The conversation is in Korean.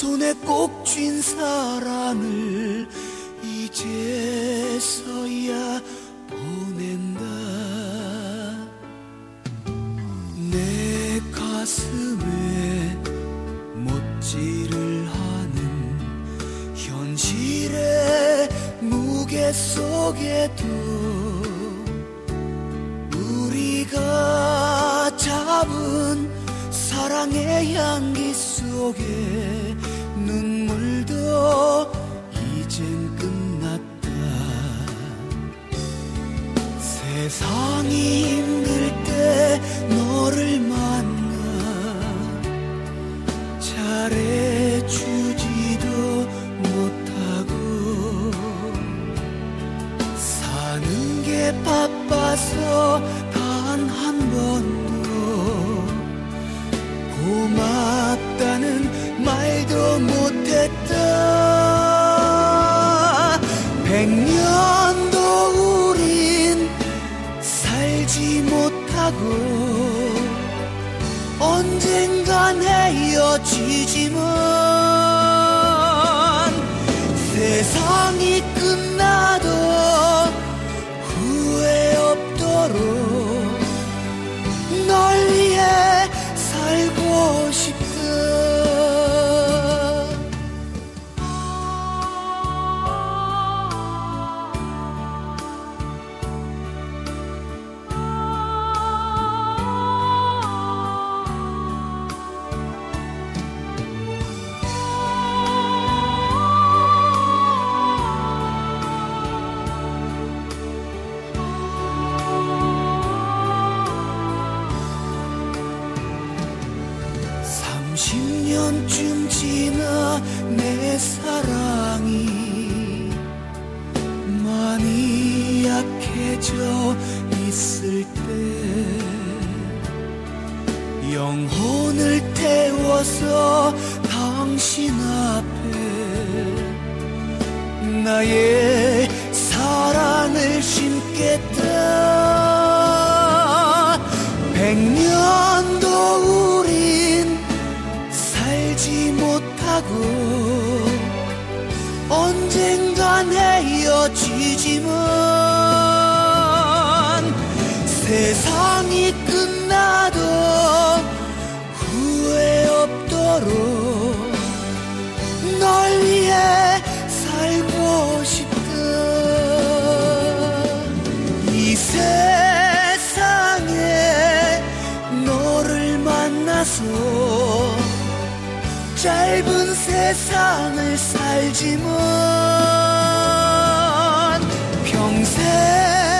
손에 꼭 쥔 사랑을 이제서야 보낸다. 내 가슴에 못질을 하는 현실의 무게 속에도 우리가 잡은 사랑의 향기 속에 눈물도 이젠 끝났다. 세상이 힘들 때 너를 만나 잘해주지도 못하고 사는 게 바빠서 단 한 번도 고맙다는 말도 못했다. 100년도 우린 살지 못하고 언젠간 헤어지지만 세상이 끝나도 후회 없도록 널 위해 살고 싶다. 30년쯤 지나 내 사랑이 많이 약해져 있을 때 영혼을 태워서 당신 앞에 나의 사랑을 심겠다. 100년도 우린 살지 못하고 언젠간 헤어지지만 세상이 끝나도 후회 없도록 널 위해 살고 싶다. 이 세상에 너를 만나서 짧은 세상을 살지만 평생